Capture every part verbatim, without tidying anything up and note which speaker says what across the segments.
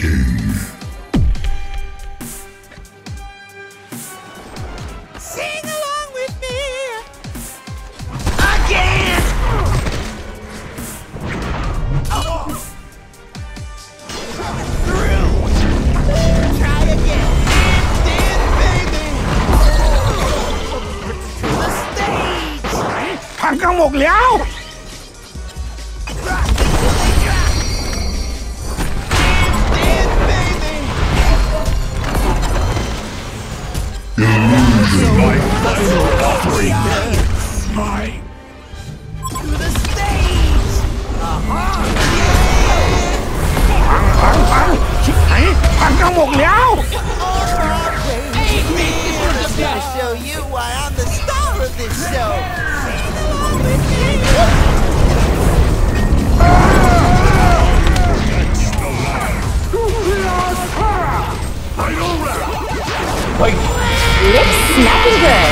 Speaker 1: Sing along with me again. Oh. Through. Try again. Did baby. To the stage.
Speaker 2: พังกันหมดแล้ว
Speaker 3: My final offering. Mine.
Speaker 1: To the stage. Uh-huh.
Speaker 2: พังพังชิบหายพังกันหมดแล้ว
Speaker 1: I'm gonna show you why I'm the star of this show.
Speaker 3: Final round.
Speaker 2: Wait.
Speaker 4: Lips snapping good.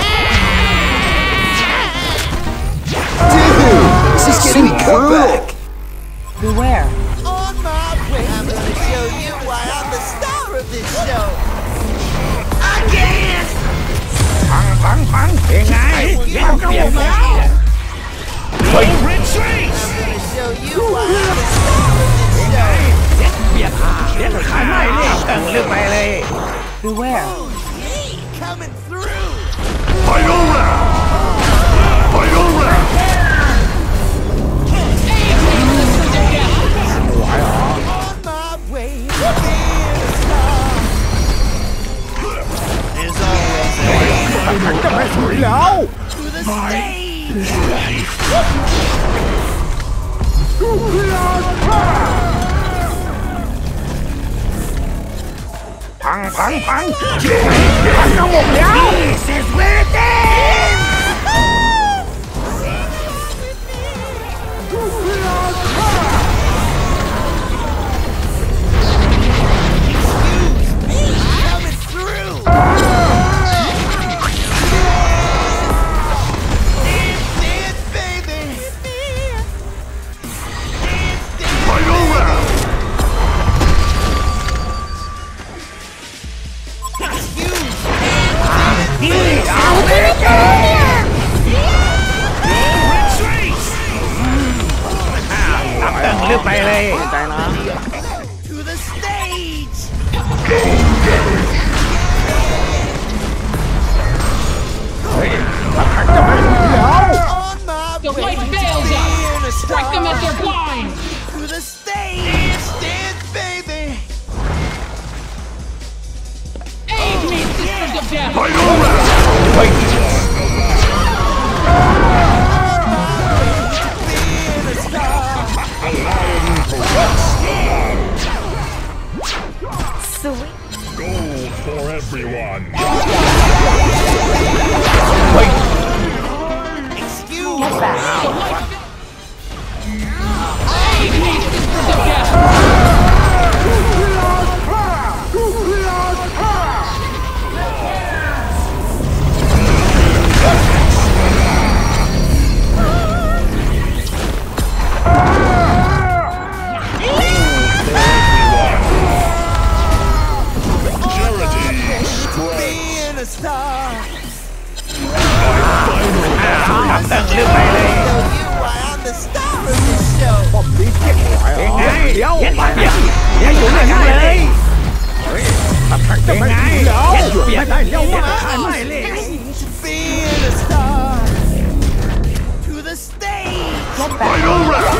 Speaker 5: Dude, this is getting cool.
Speaker 4: Beware.
Speaker 1: On my way, I'm gonna show you why I'm the star of this show. Again!
Speaker 2: พังพังพังเป็นไงพังกันหมดแล้ว
Speaker 3: Wait. Retreat.
Speaker 1: I'm gonna show you why I'm the star of this show.
Speaker 2: เบียดหาเบียดขายไม่เลยเอิ่งลืมไปเลย
Speaker 4: Beware.
Speaker 1: Oh, yeah, coming through.
Speaker 3: Final round. Final round.
Speaker 1: On my way, being a star. There's always
Speaker 2: พังจะไม่สวยแล้ว
Speaker 1: to the stage.
Speaker 3: Life.
Speaker 2: พังพังพังชิบหายพังกันหมดแล้ว This is where it ends.
Speaker 1: Coming through. Dance, dance, baby.
Speaker 3: Final round.
Speaker 1: Excuse me.
Speaker 2: เอาไปเลย
Speaker 3: Retreat.
Speaker 2: ตับเอิ่งลืมไปเลยใจนะ
Speaker 1: To the stage.
Speaker 2: เฮ้ยพังจะไม่สวยแล้ว
Speaker 1: On my
Speaker 6: The
Speaker 1: way,
Speaker 6: light fails
Speaker 1: being a
Speaker 6: us! Strike them as they're blind!
Speaker 1: To the stage. Dance, baby.
Speaker 6: Aid me, sisters of death!
Speaker 3: Final round.
Speaker 1: Being a star.
Speaker 4: Sweet.
Speaker 3: Gold for everyone.
Speaker 1: Excuse
Speaker 4: Get
Speaker 1: me.
Speaker 4: back.
Speaker 6: Aid me, sisters of death!
Speaker 1: Being a star.
Speaker 2: ตับเอิ่งลืมไปเลย
Speaker 1: Show you why I'm the star of this show.
Speaker 2: เป็นไงเดี๋ยวเดี๋ยวเดี๋ยวเดี๋ยวอยู่ไหนเลยพังจะไม่สวยแล้วเบียดได้เดี๋ยวขายไม่เลย
Speaker 1: Being a star. To the stage.
Speaker 3: Final round.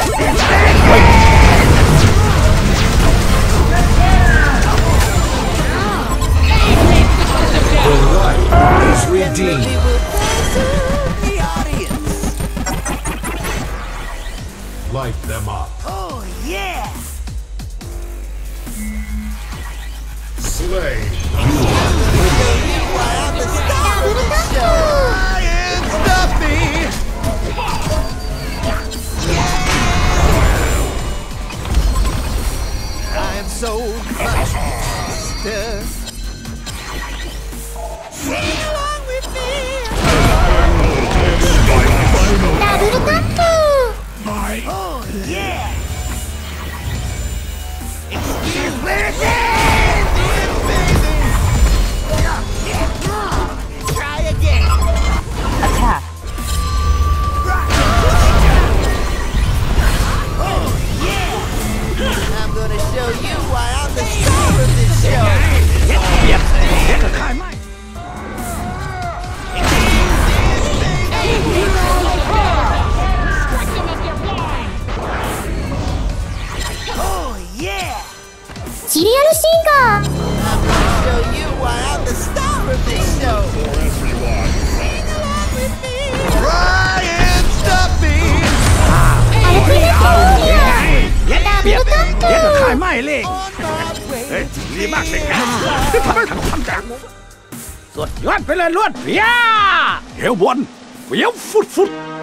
Speaker 5: Is redeemed.
Speaker 1: We will dance to the audience.
Speaker 3: Light them up.
Speaker 1: Oh, yeah.
Speaker 3: Slay.
Speaker 1: Show you why I'm the star of this show. Lion Stuffy. I am so much faster. Sing along with me.
Speaker 3: My
Speaker 1: Oh, yeah. Excuse me. star of this show.
Speaker 2: เบียดเบียดกับข้าไม่
Speaker 6: Strike them as they're blind.
Speaker 1: Oh yeah.
Speaker 7: シリアルシーカー
Speaker 1: I'm gonna show you why I'm the star of this show.
Speaker 3: For everyone.
Speaker 1: Sing along with me. Try and stop me.
Speaker 7: アルティメットウォーリア
Speaker 2: เบียด
Speaker 7: ダブ
Speaker 2: เบียด
Speaker 7: ルタップ
Speaker 2: เบียดกับข้าไม่เล่ง
Speaker 1: On my way.
Speaker 2: เฮ้ยดีมากเลยนะทำไมทำทำจากสุดยอดไปเลยลวดเบียเอวบนเบียวฟุดฟุด